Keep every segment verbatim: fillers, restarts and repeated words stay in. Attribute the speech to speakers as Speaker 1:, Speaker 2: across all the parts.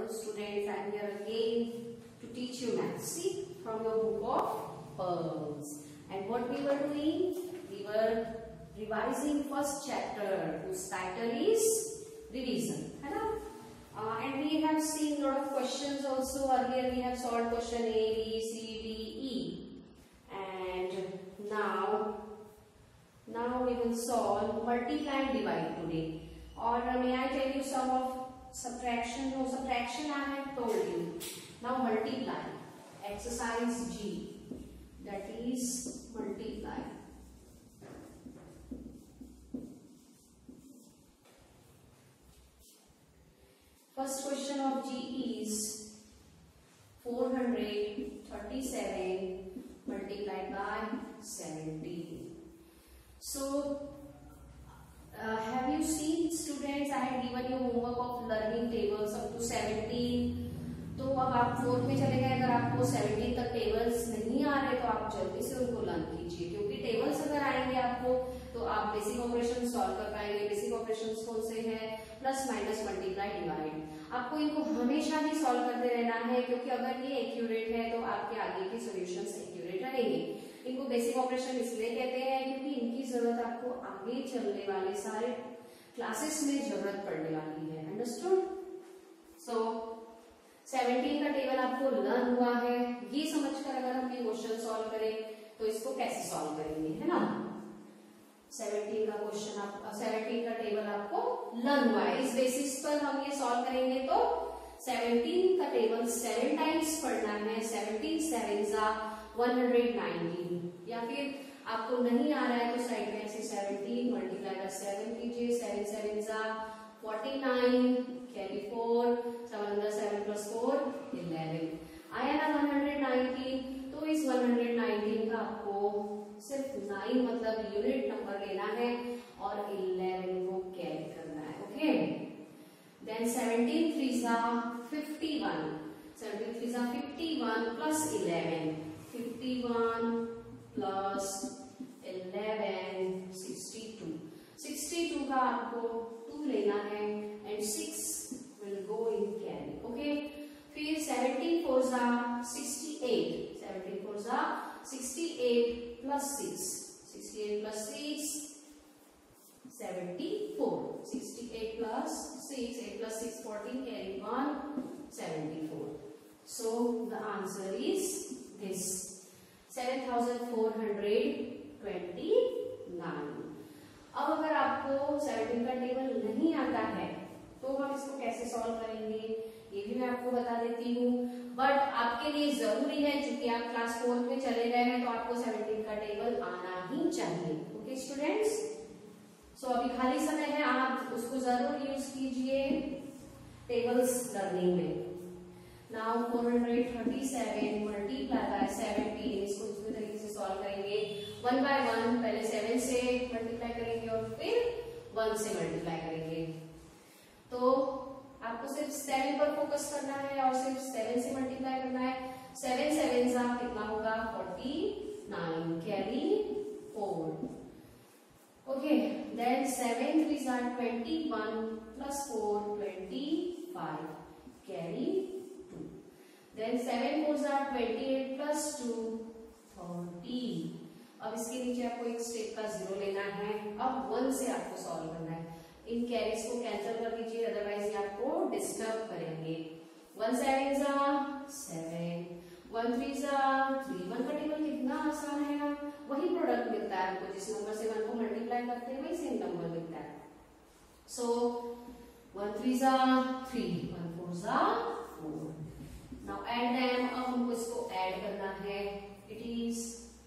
Speaker 1: afternoon, students. I am here again to teach you maths. See, from your book of Pearls. And what we were doing? We were revising first chapter, whose title is Revision. Uh, and we have seen lot of questions also. Earlier we have solved question A, B, C, D, E. And now, now we will solve multiply and divide today. Or uh, may I tell you some of subtraction? No, subtraction I have told you. Now multiply. Exercise G. That is multiply. First question of G is four hundred thirty-seven multiplied by seventeen. So, uh, have you seen, students, I had given you homework of learning tables up to seventeen. तो अब आप fourth में चले गए, अगर आपको seventeen तक tables नहीं आ रहे तो आप जल्दी से उनको लर्न कीजिए, क्योंकि टेबल्स अगर आएंगे आपको तो आप बेसिक ऑपरेशन सॉल्व कर पाएंगे. बेसिक ऑपरेशंस कौन से हैं? Plus minus multiply divide. आपको इनको हमेशा ही सॉल्व करते रहना है, क्योंकि अगर ये एक्यूरेट है तो आपके आगे के सॉल्यूशंस एक्यूरेट रहेंगे. इनको बेसिक ऑपरेशन इसलिए कहते हैं क्योंकि इनकी जरूरत आपको आगे चलने वाले सारे क्लासेस में जरूरत पड़ने वाली है. अंडरस्टूड? सो सेवनटीन का टेबल आपको लर्न हुआ है. ये समझकर अगर हम ये क्वेश्चन सॉल्व करें तो इसको कैसे सॉल्व करेंगे, है ना? सेवनटीन का क्वेश्चन आप सेवनटीन का टेबल आपको लर्न हुआ है. इस बेसिस पर हम ये सॉल्व करेंगे तो सेवनटीन का टेबल सेवन टाइम्स पढ़ना है. सेवनटीन सेवन जा वन हंड्रेड नाइनटीन. या फिर आपको नहीं आ रहा है तो साइड में ऐसे सेवनटीन मल्टीप्लाई बाय सेवन कीजिए. सेवन सेवन जा forty nine, carry four, seven अंदर सेवन प्लस फोर इलेवन. आया ना वन हंड्रेड नाइनटीन. तो इस वन हंड्रेड नाइनटीन का आपको सिर्फ नाइन मतलब यूनिट नंबर लेना है और इलेवन को कैरी करना है. ओके. देन सेवनटीन थ्री जा फिफ्टी वन. सेवनटीन थ्री जा fifty one plus eleven. Fifty one plus eleven sixty two. Sixty two का आपको टू लेना है and six will go in carry. Okay. फिर सेवनटीन फोर जा सिक्सटी एट. सेवनटीन फोर जा sixty eight plus six. Sixty eight plus six seventy four. Sixty eight plus six, eight plus six fourteen, carry one seventy four. So the answer is this seven thousand four hundred twenty-nine. अब अगर आपको seventeen का table नहीं आता है तो हम इसको कैसे सॉल्व करेंगे ये भी मैं आपको बता देती हूँ. बट आपके लिए जरूरी है, चूंकि आप क्लास फोर्थ में चले गए हैं तो आपको सेवनटीन का टेबल आना ही चाहिए. Okay students. सो अभी खाली समय है, आप उसको जरूर यूज कीजिए टेबल्स लर्निंग में. Now four hundred thirty seven multiply by seventeen. इसको दूसरे तरीके से सॉल्व करेंगे. One by one. पहले सेवन से मल्टीप्लाई करेंगे और फिर वन से मल्टीप्लाई करेंगे. तो आपको सिर्फ सेवन पर फोकस करना है और सिर्फ सेवन से मल्टीप्लाई करना है. सेवन सेवन जा कितना होगा? Forty nine, carry four. Okay. Then seven three जा twenty one plus four twenty five, carry two. Then seven four जा twenty eight plus two thirty. अब इसके नीचे आपको एक स्टेप का जीरो लेना है. अब वन से आपको सॉल्व करना है. इन कैरीज को कैंसिल कर दीजिए, अदरवाइज ये आपको डिस्टर्ब करेंगे. वन सेवन जा सेवन, वन थ्री जा थ्री. वन का टेबल कितना आसान है ना. वही प्रोडक्ट मिलता है आपको, जिस नंबर से वन को मल्टीप्लाई करते हैं वही सेम नंबर मिलता है. सो वन थ्री जा थ्री, वन फोर जा फोर. Now add them. अब हमको इसको ऐड करना है. It is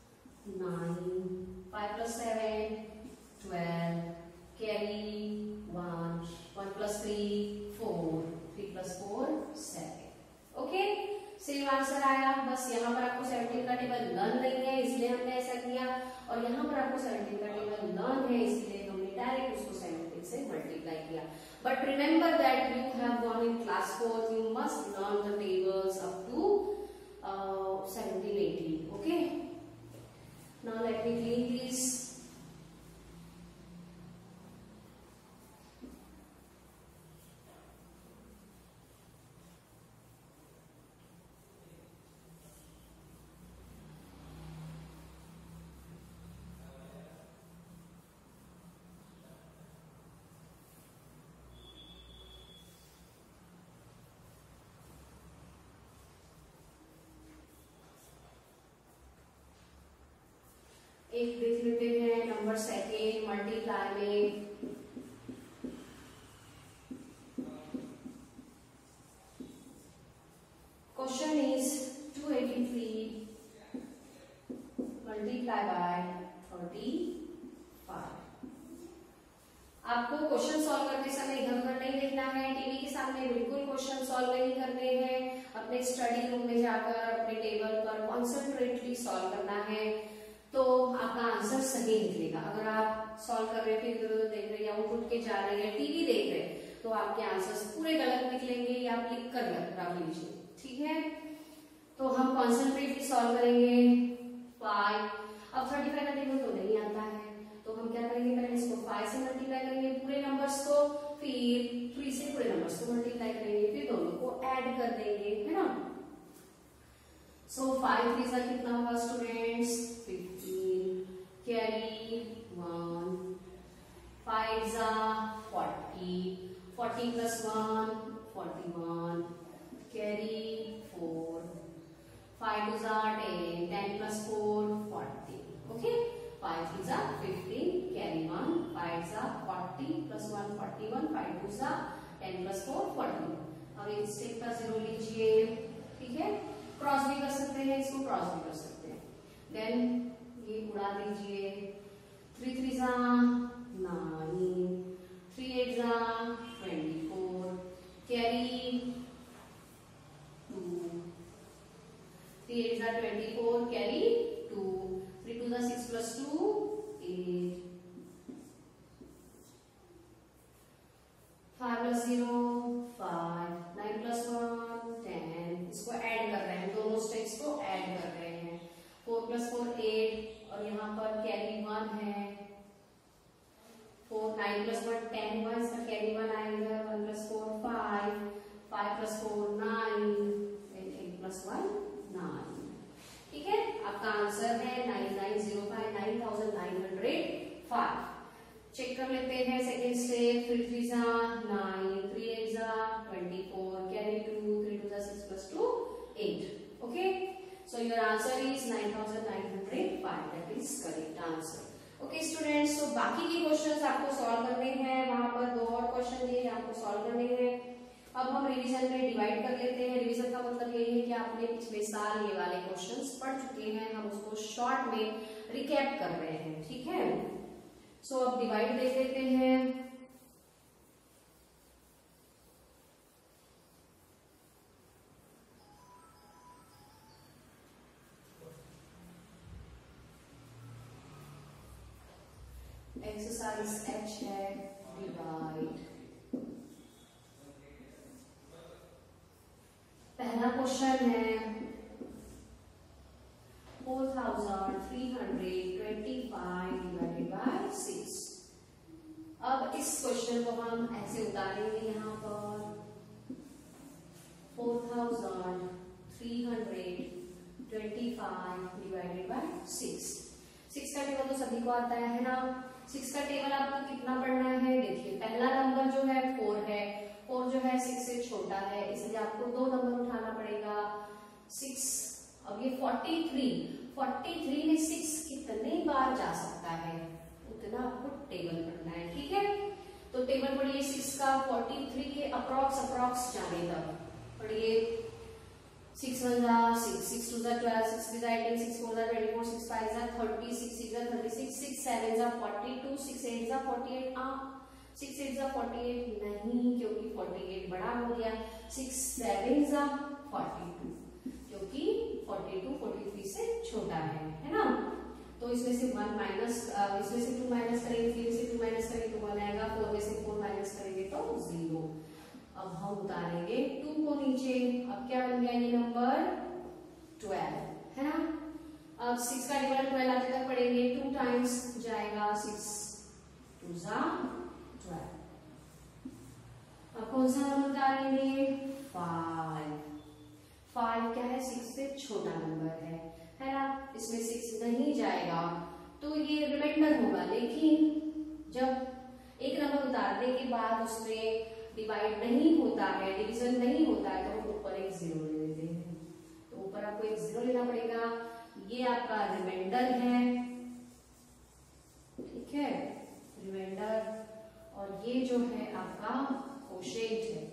Speaker 1: nine, five plus seven twelve, carry one, one plus three four, three plus four seven. Okay. Same answer आया. बस यहाँ पर आपको सेवनटीन का टेबल लर्न नहीं है इसलिए हमने ऐसा किया, और यहाँ पर आपको सेवनटीन का टेबल लर्न है इसलिए हमने डायरेक्ट उसको सेवनटीन से मल्टीप्लाई किया. But remember that you have gone in class fourth, you must learn the tables up to seventeen eighteen. Okay. Now let me clean this. Solve करते समय इधर उधर नहीं देखना है, टीवी के सामने बिल्कुल क्वेश्चन सॉल्व नहीं करने हैं, अपने स्टडी रूम में जाकर अपने टेबल पर कॉन्सेंट्रेटली सॉल्व करना है, तो आपका आंसर सही निकलेगा। अगर आप सॉल्व कर रहे हैं फिर इधर उधर देख रहे हैं या उठ के जा रहे हैं, टीवी देख रहे हैं, तो आपके आंसर्स पूरे गलत निकलेंगे, या आप लिख कर रख लीजिए, ठीक है। तो हम कॉन्सेंट्रेटली सॉल्व करेंगे। फाइव, अब थर्टी फाइव का टेबल तो नहीं आता है, तो हम क्या करेंगे, पहले इसको फाइव से मल्टीप्लाई करेंगे पूरे नंबर्स को, फिर थ्री से पूरे नंबर्स को मल्टीप्लाई करेंगे, फिर दोनों को ऐड कर देंगे, है ना। सो फाइव थ्री सा कितना होगा students, fifteen, carry one, five जा forty, forty plus one forty one, carry four, five two जा ten, ten plus four forty, okay. Five three जा फिफ्टीन, कैरी वन, फाइव जा forty plus one forty one, five two जा ten plus four forty. अब एक step का zero लीजिए, ठीक है। क्रॉस भी कर सकते हैं, इसको क्रॉस भी कर सकते हैं। देन ये उड़ा दीजिए, थ्री थ्री जा नाइन, थ्री एट जा twenty four, carry two, three eight जा twenty four, carry two, three two जा six plus two eight, five plus zero five, nine plus one ten, इसको ऐड कर रहे हैं, दोनों स्टेप्स को ऐड कर रहे हैं। फोर प्लस फोर एट, और यहाँ पर कैरी वन है, four, nine plus one ten, one इसका कैरी वन आएगा, one plus four five, five plus four nine, eight plus one nine, ठीक है। आपका आंसर है nine nine zero five, nine thousand nine hundred five. Check कर लेते हैं second step, three three जा नाइन, थ्री एट जा twenty four, carry two, three two जा six plus two eight, okay. So your answer is nine thousand nine hundred five, that is correct answer. Okay students, तो बाकी के questions आपको solve करने हैं, वहां पर दो और क्वेश्चन दिए आपको सॉल्व करने हैं। अब हम रिवीजन में डिवाइड कर लेते हैं। रिवीजन का मतलब ये है कि आपने पिछले साल ये वाले क्वेश्चंस पढ़ चुके हैं, हम उसको शॉर्ट में रिकैप कर रहे हैं, ठीक है। सो so, अब डिवाइड देख लेते हैं। एक्सरसाइज एच है डिवाइड। पहला क्वेश्चन है four thousand three hundred twenty five divided by six. अब इस क्वेश्चन को हम ऐसे उतारेंगे, यहाँ पर four thousand three hundred twenty five divided by six. Six का टेबल तो सभी को आता है, है ना। सिक्स का टेबल आपको कितना पढ़ना है, देखिए पहला नंबर जो है फोर है, फोर जो है सिक्स से छोटा है, इसलिए आपको दो नंबर उठाना पड़ेगा, सिक्स। अब ये फोर्टी थ्री, फोर्टी थ्री में सिक्स कितने बार जा सकता है उतना आपको टेबल पढ़ना है, ठीक है। तो टेबल पढ़िए सिक्स का, फोर्टी थ्री के अप्रॉक्स अप्रॉक्स जाने तक पढ़िए। सिक्स वन जा सिक्स, सिक्स टू जा ट्वेल्व, सिक्स थ्री जा एटीन, सिक्स फोर जा ट्वेंटी फोर, सिक्स फाइव जा थर्टी, सिक्स सिक्स जा थर्टी सिक्स, सिक्स सेवन जा फोर्टी टू, सिक्स एट जा फोर्टी एट। आ सिक्स एट जा फोर्टी एट नहीं, क्योंकि फोर्टी एट बड़ा हो गया। सिक्स सेवन जा फोर्टी टू, क्योंकि फोर्टी टू फोर्टी थ्री से छोटा है, है ना। तो इसमें से वन माइनस, इसमें से टू माइनस करेंगे, थ्री से टू माइनस करेंगे तो वन आएगा, फोर में से फोर माइनस करेंगे तो जीरो। अब हम उतारेंगे टू को नीचे, अब क्या बन गया ये नंबर ट्वेल्व, है ना। अब सिक्स का टेबल ट्वेल्व आते तक पढ़ेंगे, टू टाइम्स जाएगा, सिक्स टू जा ट्वेल्व। अब कौन सा नंबर उतारेंगे, फाइव। फाइव क्या है, सिक्स से छोटा नंबर है, है ना। इसमें सिक्स नहीं जाएगा तो ये रिमाइंडर होगा, लेकिन जब एक नंबर उतारने के बाद उसमें डिवाइड नहीं होता है, डिवीजन नहीं होता है, तो हम ऊपर एक जीरो ले लेते हैं। तो ऊपर आपको एक जीरो लेना पड़ेगा, ये आपका रिमाइंडर है, ठीक है, रिमाइंडर। और ये जो है आपका कोशेंट है।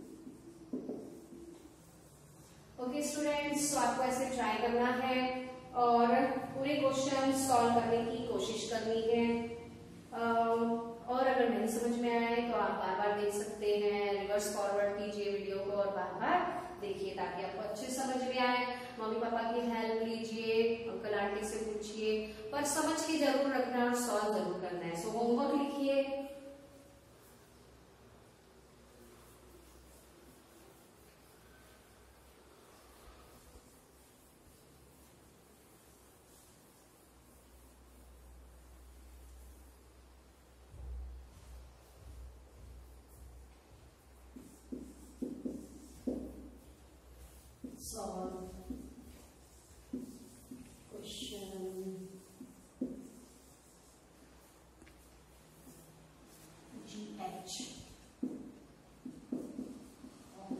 Speaker 1: ओके स्टूडेंट्स, तो आपको ऐसे ट्राई करना है और पूरे क्वेश्चन सॉल्व करने की कोशिश करनी है। और अगर नहीं समझ में आए तो आप बार बार देख सकते हैं, रिवर्स फॉरवर्ड कीजिए वीडियो को और बार बार देखिए ताकि आपको अच्छे समझ में आए। मम्मी पापा की हेल्प लीजिए, अंकल आंटी से पूछिए, पर समझ के जरूर रखना और सॉल्व जरूर करना है। सो होमवर्क लिखिए। Solve question G H of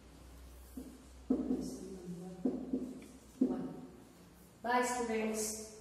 Speaker 1: lesson number one. Bye students.